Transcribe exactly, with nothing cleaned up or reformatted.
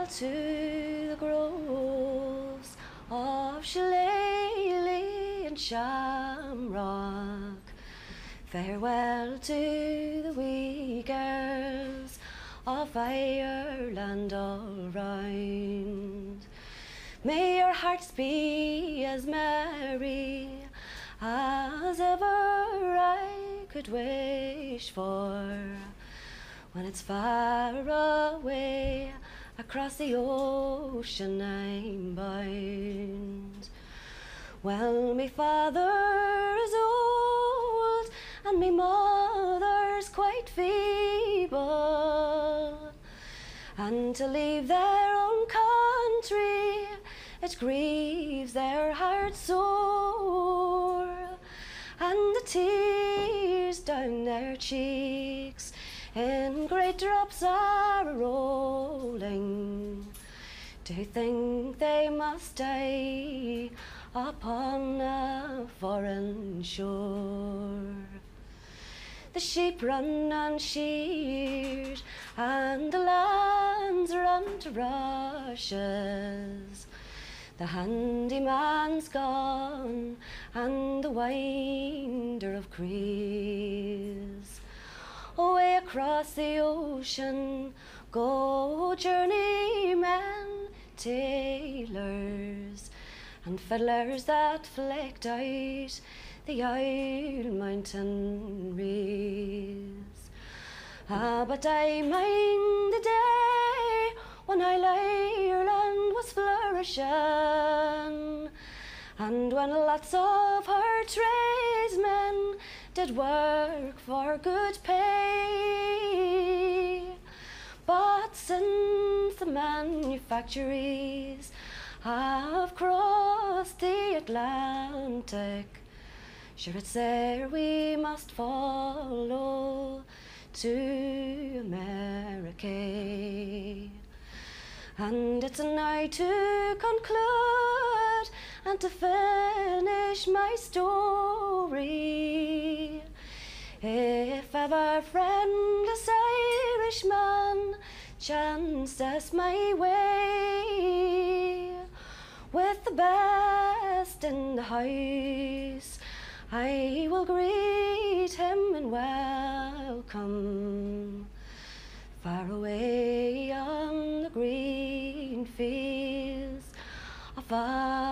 to the groves of shillelagh and shamrock. Farewell to the wee girls of Ireland all round. May your hearts be as merry as ever I could wish for, when it's far away across the ocean I'm bound. Well, me father is old and me mother's quite feeble, and to leave their own country it grieves their hearts sore, and the tears down their cheeks in great drops are rolling, to think they must die upon a foreign shore. The sheep run unsheared and the lands run to rushes. The handyman's gone and the winder of crees. Away across the ocean go journeymen, tailors, and fiddlers that flecked out the Isle mountain rees. Ah, but I mind the day when Ireland was flourishing, and when lots of her tradesmen did work for good pay. But since the manufactories have crossed the Atlantic, sure it's there we must follow to America. And it's now to conclude and to finish my story. If ever friendless Irishman chanced us my way, with the best in the house I will greet him and welcome. Far away on the green fields of